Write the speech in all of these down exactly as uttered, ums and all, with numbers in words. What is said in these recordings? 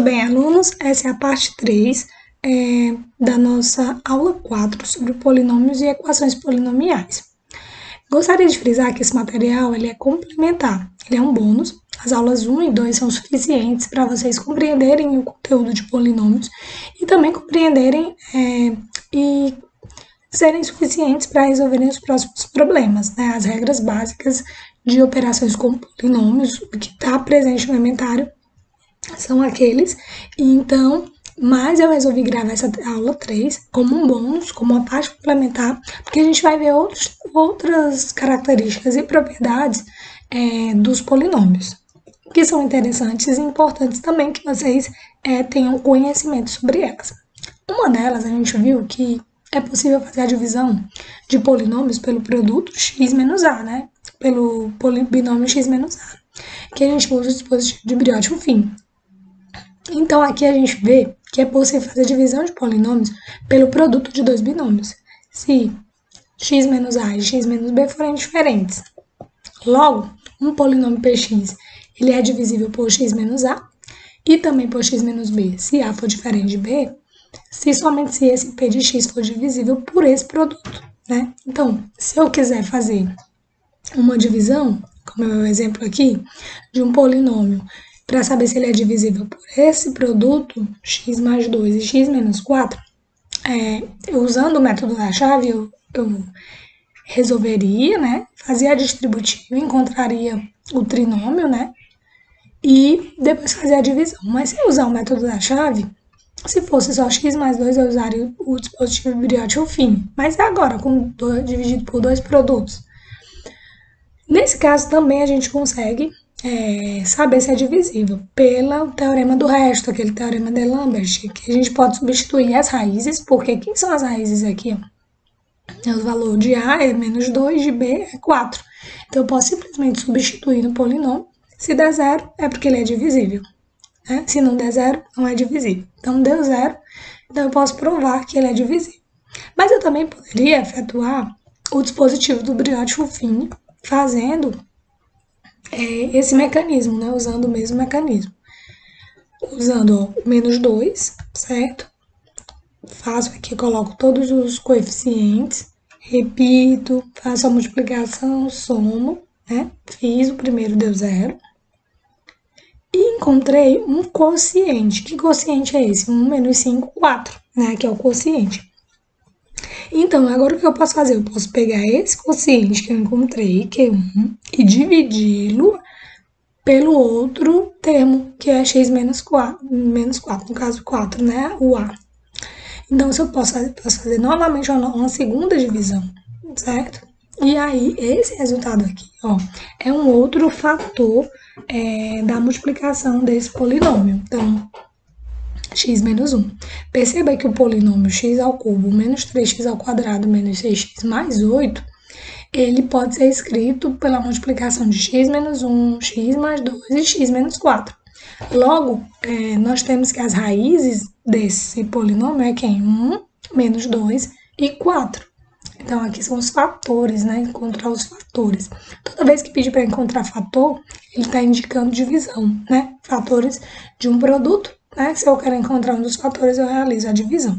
Tudo bem, alunos? Essa é a parte três é, da nossa aula quatro sobre polinômios e equações polinomiais. Gostaria de frisar que esse material ele é complementar, ele é um bônus. As aulas um e dois são suficientes para vocês compreenderem o conteúdo de polinômios e também compreenderem é, e serem suficientes para resolverem os próximos problemas, né? As regras básicas de operações com polinômios, o que está presente no inventário, são aqueles, e então, mas eu resolvi gravar essa aula três como um bônus, como uma parte complementar, porque a gente vai ver outros, outras características e propriedades é, dos polinômios, que são interessantes e importantes também que vocês é, tenham conhecimento sobre elas. Uma delas, a gente viu que é possível fazer a divisão de polinômios pelo produto x menos a, né? Pelo binômio x menos a, que a gente usa o dispositivo de Briótimo fim. Então, aqui a gente vê que é possível fazer divisão de polinômios pelo produto de dois binômios, se x menos a e x menos b forem diferentes. Logo, um polinômio px ele é divisível por x menos a e também por x menos b, se a for diferente de b, se somente se esse p de x for divisível por esse produto, né? Então, se eu quiser fazer uma divisão, como é o meu exemplo aqui, de um polinômio, para saber se ele é divisível por esse produto, x mais dois e x menos quatro, é, eu, usando o método da chave, eu, eu resolveria, né, fazia a distributiva, encontraria o trinômio, né, e depois fazia a divisão. Mas se eu usar o método da chave, se fosse só x mais dois, eu usaria o dispositivo Briótimo fim. Mas é agora, com dois, dividido por dois produtos. Nesse caso, também a gente consegue é, saber se é divisível pelo teorema do resto, aquele teorema de Lambert, que a gente pode substituir as raízes, porque quem são as raízes aqui? Ó? O valor de A é menos dois, de B é quatro. Então, eu posso simplesmente substituir no polinômio. Se der zero, é porque ele é divisível. Né? Se não der zero, não é divisível. Então, deu zero, então eu posso provar que ele é divisível. Mas eu também poderia efetuar o dispositivo do Briótimo fim, fazendo é, esse mecanismo, né? Usando o mesmo mecanismo. Usando ó, menos dois, certo? Faço aqui, coloco todos os coeficientes, repito, faço a multiplicação, somo, né? Fiz, o primeiro deu zero. E encontrei um quociente. Que quociente é esse? um menos cinco, quatro, né? Que é o quociente. Então, agora o que eu posso fazer? Eu posso pegar esse quociente que eu encontrei, que é um, e dividi-lo pelo outro termo, que é x menos quatro, menos quatro, no caso quatro, né? O A. Então, se eu posso fazer, posso fazer novamente uma, uma segunda divisão, certo? E aí, esse resultado aqui, ó, é um outro fator é, da multiplicação desse polinômio. Então, x menos um. Perceba que o polinômio x ao cubo menos três x ao quadrado menos seis x mais oito, ele pode ser escrito pela multiplicação de x menos um, x mais dois e x menos quatro. Logo, é, nós temos que as raízes desse polinômio é quem? um, menos dois e quatro. Então, aqui são os fatores, né? Encontrar os fatores. Toda vez que pedir para encontrar fator, ele está indicando divisão, né? Fatores de um produto, né? Se eu quero encontrar um dos fatores, eu realizo a divisão.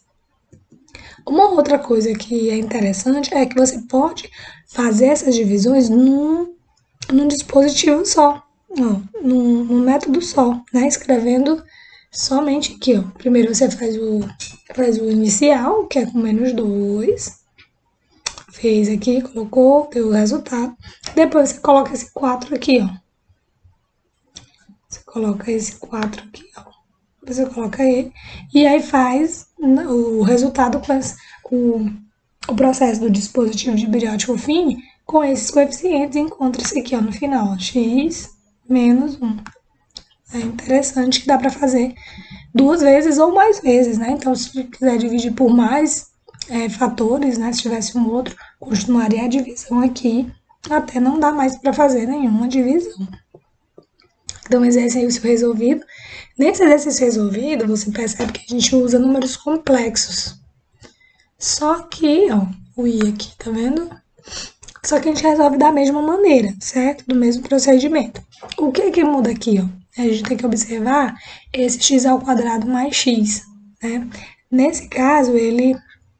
Uma outra coisa que é interessante é que você pode fazer essas divisões num, num dispositivo só, ó, num, num método só, né? Escrevendo somente aqui, ó. Primeiro você faz o, faz o inicial, que é com menos dois. Fez aqui, colocou, deu o resultado. Depois você coloca esse quatro aqui, ó. Você coloca esse quatro aqui, ó. Você coloca ele. E aí faz o resultado com as, o, o processo do dispositivo de Briótimo fim com esses coeficientes. Encontra-se aqui, ó, no final, ó, x menos um. É interessante que dá para fazer duas vezes ou mais vezes, né? Então, se quiser dividir por mais é, fatores, né? Se tivesse um outro, continuaria a divisão aqui, até não dá mais para fazer nenhuma divisão. Então, exercício resolvido. Nesse exercício resolvido, você percebe que a gente usa números complexos. Só que, ó, o i aqui, tá vendo? Só que a gente resolve da mesma maneira, certo? Do mesmo procedimento. O que que muda aqui, ó? A gente tem que observar esse x ao quadrado mais x, né? Nesse caso, ele,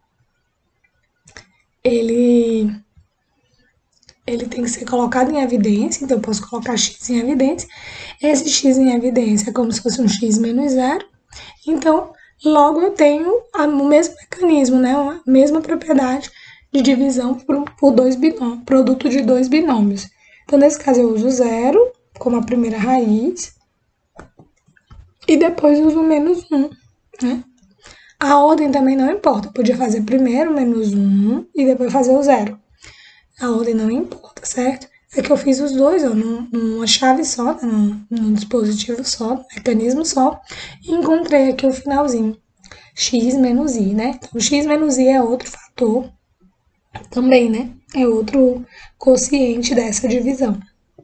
ele, ele tem que ser colocado em evidência, então eu posso colocar x em evidência. Esse x em evidência é como se fosse um x menos zero, então logo eu tenho o mesmo mecanismo, né? A mesma propriedade de divisão por, por dois binômios, produto de dois binômios. Então, nesse caso, eu uso zero como a primeira raiz e depois uso menos um, né? A ordem também não importa, eu podia fazer primeiro menos um e depois fazer o zero. A ordem não importa, certo? É que eu fiz os dois, ó, numa chave só, né, num, num dispositivo só, num mecanismo só, e encontrei aqui o finalzinho, x menos i, né? Então, x menos i é outro fator também, né? É outro quociente dessa divisão.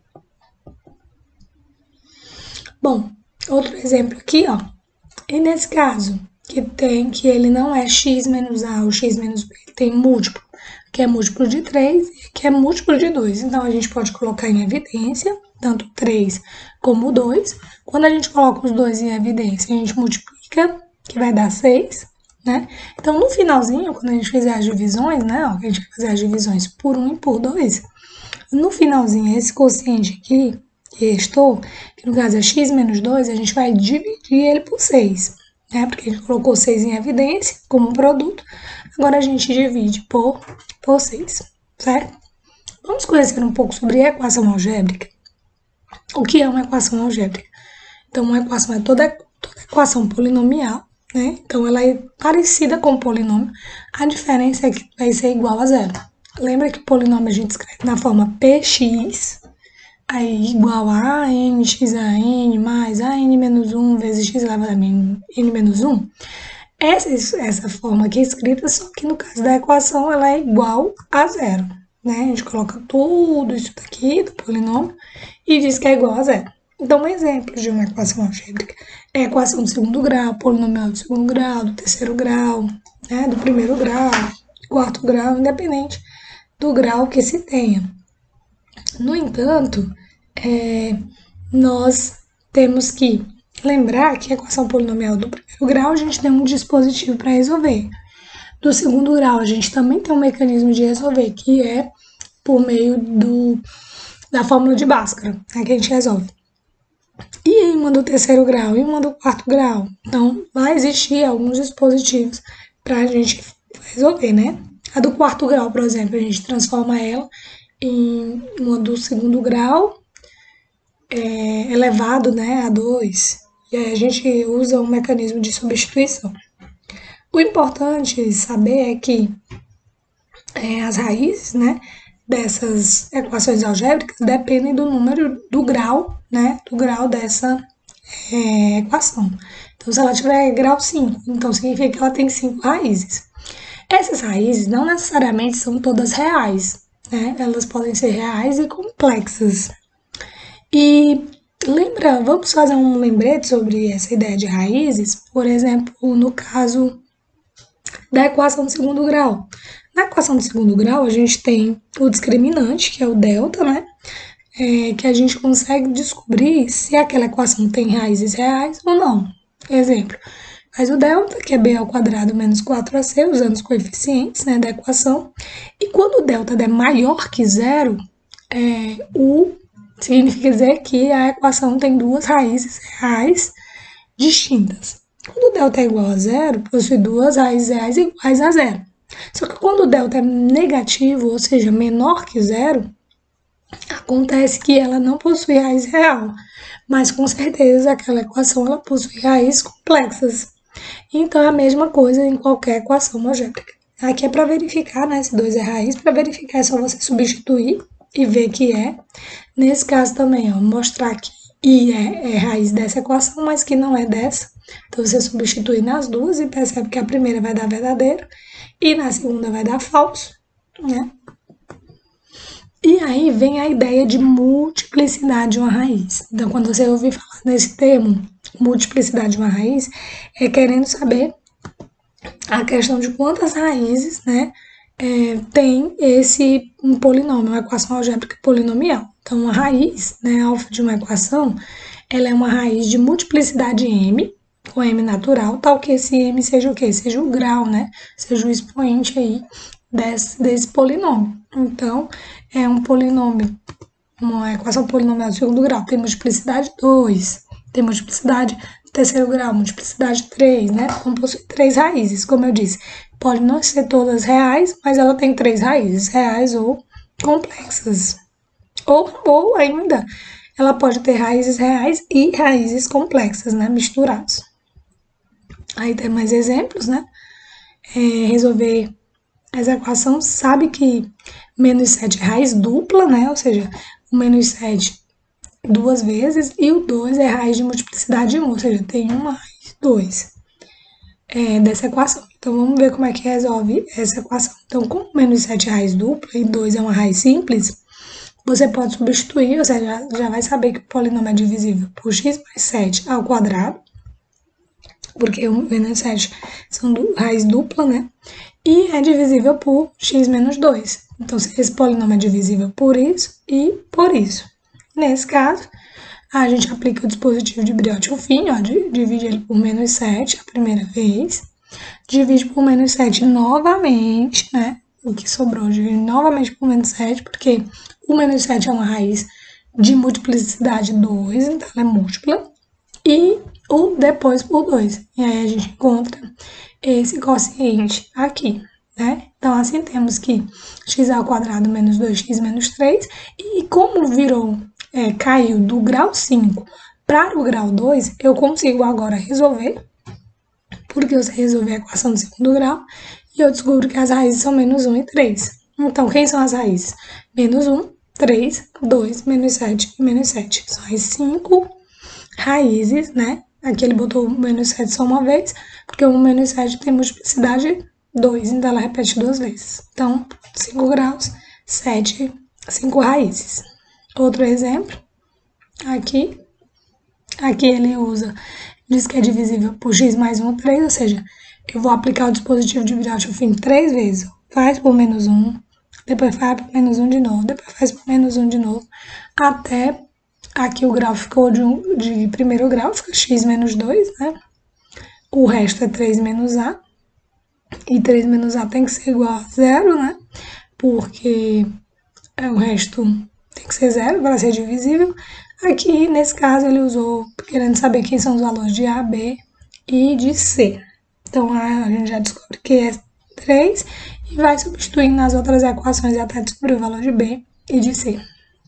Bom, outro exemplo aqui, ó. E nesse caso, que tem que ele não é x menos a ou x menos b, ele tem múltiplo, que é múltiplo de três e que é múltiplo de dois. Então, a gente pode colocar em evidência, tanto três como dois. Quando a gente coloca os dois em evidência, a gente multiplica, que vai dar seis, né? Então, no finalzinho, quando a gente fizer as divisões, né, ó, a gente vai fazer as divisões por um e por dois, no finalzinho, esse quociente aqui, que restou, que no caso é x menos dois, a gente vai dividir ele por seis, né? Porque a gente colocou seis em evidência como produto, agora a gente divide por, por seis, certo? Vamos conhecer um pouco sobre a equação algébrica. O que é uma equação algébrica? Então, uma equação é toda, toda equação polinomial, né? Então, ela é parecida com o polinômio, a diferença é que vai ser igual a zero. Lembra que o polinômio a gente escreve na forma px, aí igual a n x a n mais a n menos um vezes x elevado a n menos um. Essa, essa forma aqui é escrita, só que no caso da equação ela é igual a zero, né? A gente coloca tudo isso daqui do polinômio e diz que é igual a zero. Então, um exemplo de uma equação algébrica é a equação do segundo grau, polinomial do segundo grau, do terceiro grau, né? Do primeiro grau, do quarto grau, independente do grau que se tenha. No entanto, é, nós temos que lembrar que a equação polinomial do primeiro grau a gente tem um dispositivo para resolver. Do segundo grau a gente também tem um mecanismo de resolver, que é por meio do, da fórmula de Bhaskara, né, que a gente resolve. E em uma do terceiro grau e uma do quarto grau, então vai existir alguns dispositivos para a gente resolver, né? A do quarto grau, por exemplo, a gente transforma ela em uma do segundo grau é, elevado, né, a dois. E aí a gente usa um mecanismo de substituição. O importante saber é que é, as raízes, né, dessas equações algébricas dependem do número, do grau, né, do grau dessa é, equação. Então, se ela tiver grau cinco, então significa que ela tem cinco raízes. Essas raízes não necessariamente são todas reais, né? Elas podem ser reais e complexas. E lembra, vamos fazer um lembrete sobre essa ideia de raízes, por exemplo, no caso da equação do segundo grau. Na equação do segundo grau, a gente tem o discriminante, que é o delta, né? É, que a gente consegue descobrir se aquela equação tem raízes reais ou não. Exemplo, faz o delta, que é b ao quadrado menos quatro a c, usando os coeficientes, né, da equação. E quando o delta der maior que zero, é, o significa dizer que a equação tem duas raízes reais distintas. Quando o delta é igual a zero, possui duas raízes reais iguais a zero. Só que quando o delta é negativo, ou seja, menor que zero, acontece que ela não possui raiz real, mas com certeza aquela equação ela possui raízes complexas. Então é a mesma coisa em qualquer equação algébrica. Aqui é para verificar, né, se dois é raiz, para verificar é só você substituir e ver que é. Nesse caso também, ó, mostrar que i é, é raiz dessa equação, mas que não é dessa. Então você substitui nas duas e percebe que a primeira vai dar verdadeiro e na segunda vai dar falso, né? E aí vem a ideia de multiplicidade de uma raiz. Então, quando você ouvir falar nesse termo, multiplicidade de uma raiz, é querendo saber a questão de quantas raízes, né, é, tem esse um polinômio, uma equação algébrica polinomial. Então, a raiz, né, alfa de uma equação, ela é uma raiz de multiplicidade m, com m natural, tal que esse m seja o quê? Seja o grau, né? Seja o expoente aí desse, desse polinômio. Então, é um polinômio, uma equação polinomial de segundo grau. Tem multiplicidade dois, tem multiplicidade de terceiro grau, multiplicidade três, né? Então, possui três raízes, como eu disse. Pode não ser todas reais, mas ela tem três raízes, reais ou complexas. Ou, ou ainda, ela pode ter raízes reais e raízes complexas, né? Misturados. Aí tem mais exemplos, né? É, resolver essa equação, sabe que menos sete é raiz dupla, né? Ou seja, o menos sete duas vezes e o dois é raiz de multiplicidade de um, ou seja, tem uma raiz dois é, dessa equação. Então, vamos ver como é que resolve essa equação. Então, como menos sete é raiz dupla e dois é uma raiz simples, você pode substituir, ou seja, já, já vai saber que o polinômio é divisível por x mais sete ao quadrado, porque o menos sete são du raiz dupla, né? E é divisível por x menos dois. Então, esse polinômio é divisível por isso e por isso. Nesse caso, a gente aplica o dispositivo de Briot-Fini, ó, divide ele por menos sete a primeira vez, divide por menos sete novamente, né? O que sobrou, divide novamente por menos sete, porque o menos sete é uma raiz de multiplicidade dois, então ela é múltipla, e o depois por dois. E aí a gente encontra esse quociente aqui, né? Então, assim temos que x ao quadrado menos dois x menos três, e como virou, é, caiu do grau cinco para o grau dois, eu consigo agora resolver, porque eu sei resolver a equação do segundo grau, e eu descubro que as raízes são menos um e três. Então, quem são as raízes? Menos um, três, dois, menos sete e menos sete. São as cinco raízes, né? Aqui ele botou o menos sete só uma vez, porque o menos sete tem multiplicidade dois, então ela repete duas vezes. Então, cinco graus, sete, cinco raízes. Outro exemplo, aqui, aqui ele usa, diz que é divisível por x mais um, três, ou seja, eu vou aplicar o dispositivo de Briot-Fini três vezes. Faz por menos um, depois faz por menos um de novo, depois faz por menos um de novo, até aqui o grau ficou de, um, de primeiro grau, fica x menos dois, né? O resto é três menos a. E três menos a tem que ser igual a zero, né? Porque o resto tem que ser zero para ser divisível. Aqui, nesse caso, ele usou querendo saber quem são os valores de A, B e de C. Então, a gente já descobre que é três e vai substituindo nas outras equações até descobrir o valor de B e de C.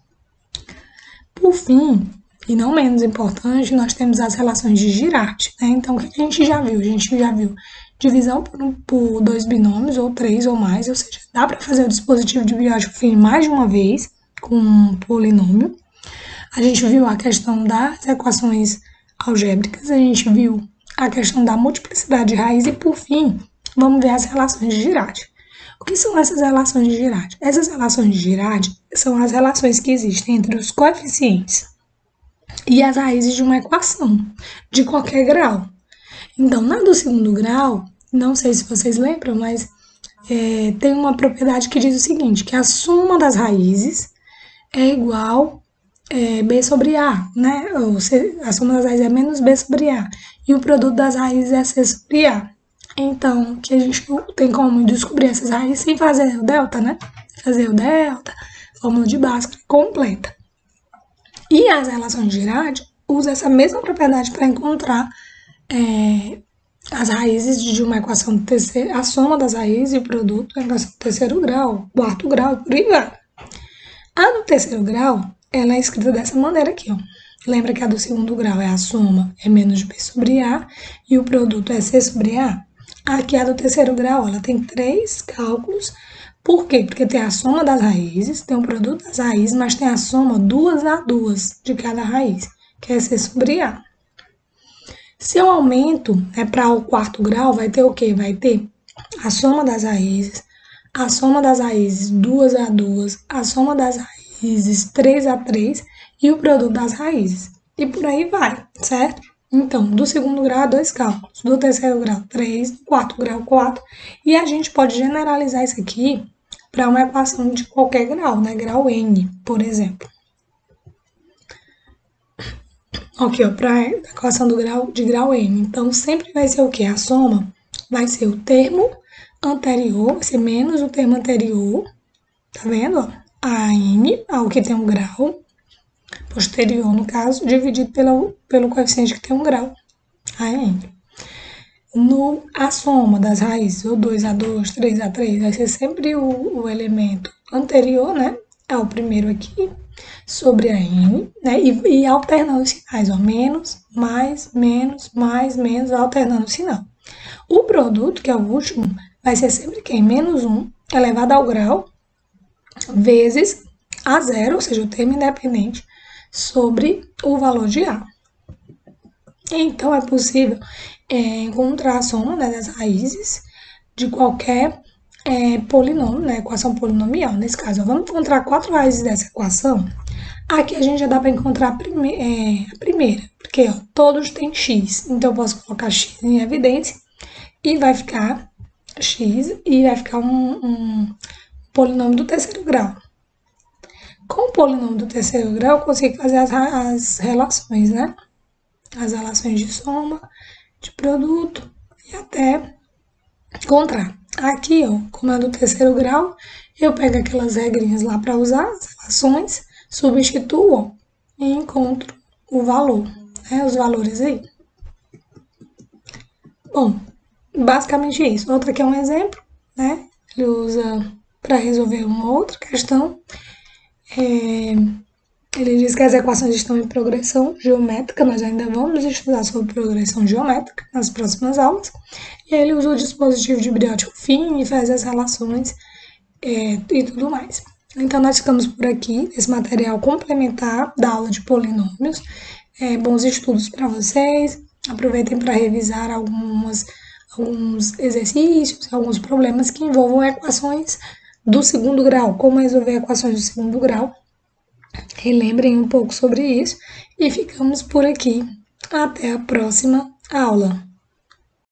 Por fim, e não menos importante, nós temos as relações de Girard, né? Então, o que a gente já viu? A gente já viu divisão por, por dois binômios, ou três ou mais, ou seja, dá para fazer o dispositivo de Briot-Fini mais de uma vez com um polinômio. A gente viu a questão das equações algébricas, a gente viu a questão da multiplicidade de raiz e, por fim, vamos ver as relações de Girard. O que são essas relações de Girard? Essas relações de Girard são as relações que existem entre os coeficientes e as raízes de uma equação, de qualquer grau. Então, na do segundo grau, não sei se vocês lembram, mas é, tem uma propriedade que diz o seguinte, que a soma das raízes é igual é, B sobre A, né? Ou se, a soma das raízes é menos B sobre A, e o produto das raízes é C sobre A. Então, que a gente tem como descobrir essas raízes sem fazer o delta, né? Fazer o delta, fórmula de Bhaskara completa. E as relações de Girard usam essa mesma propriedade para encontrar é, as raízes de uma equação do terceiro, a soma das raízes e o produto da equação do terceiro grau, quarto grau, e por aí vai. A do terceiro grau, ela é escrita dessa maneira aqui, ó. Lembra que a do segundo grau é a soma, é menos B sobre A, e o produto é C sobre A? Aqui a do terceiro grau, ela tem três cálculos. Por quê? Porque tem a soma das raízes, tem o produto das raízes, mas tem a soma duas a duas de cada raiz, que é C sobre A. Se eu aumento, né, para o quarto grau, vai ter o quê? Vai ter a soma das raízes, a soma das raízes duas a duas, a soma das raízes três a três e o produto das raízes. E por aí vai, certo? Então, do segundo grau, dois cálculos, do terceiro grau, três, do quarto grau, quatro, e a gente pode generalizar isso aqui para uma equação de qualquer grau, né? Grau N, por exemplo. Aqui, ó, para equação do grau, de grau N. Então, sempre vai ser o quê? A soma vai ser o termo anterior, vai ser menos o termo anterior, tá vendo? Ó? A N, ao que tem um grau, posterior, no caso, dividido pelo, pelo coeficiente que tem um grau, a N. No, a soma das raízes, o dois a dois, três a três, vai ser sempre o, o elemento anterior, né? Ao primeiro aqui, sobre a N, né? E, e alternando os sinais, ó, menos, mais, menos, mais, menos, alternando o sinal. O produto, que é o último, vai ser sempre quem? Menos um elevado ao grau, vezes a zero, ou seja, o termo independente, sobre o valor de A. Então, é possível é, encontrar a soma, né, das raízes de qualquer é, polinômio, né, equação polinomial. Nesse caso, vamos encontrar quatro raízes dessa equação. Aqui a gente já dá para encontrar a, prime é, a primeira, porque ó, todos têm x. Então, eu posso colocar x em evidência e vai ficar x e vai ficar um, um polinômio do terceiro grau. Com o polinômio do terceiro grau, eu consigo fazer as, as relações, né? As relações de soma, de produto e até encontrar. Aqui, ó, como é do terceiro grau, eu pego aquelas regrinhas lá para usar, as relações, substituo ó, e encontro o valor, né? Os valores aí. Bom, basicamente isso. Outra aqui é um exemplo, né? Ele usa para resolver uma outra questão. É, ele diz que as equações estão em progressão geométrica, nós ainda vamos estudar sobre progressão geométrica nas próximas aulas. E aí ele usa o dispositivo de Briótico fino e faz as relações é, e tudo mais. Então, nós ficamos por aqui, esse material complementar da aula de polinômios. É, bons estudos para vocês. Aproveitem para revisar algumas, alguns exercícios, alguns problemas que envolvam equações do segundo grau, como resolver equações do segundo grau. Relembrem um pouco sobre isso e ficamos por aqui. Até a próxima aula.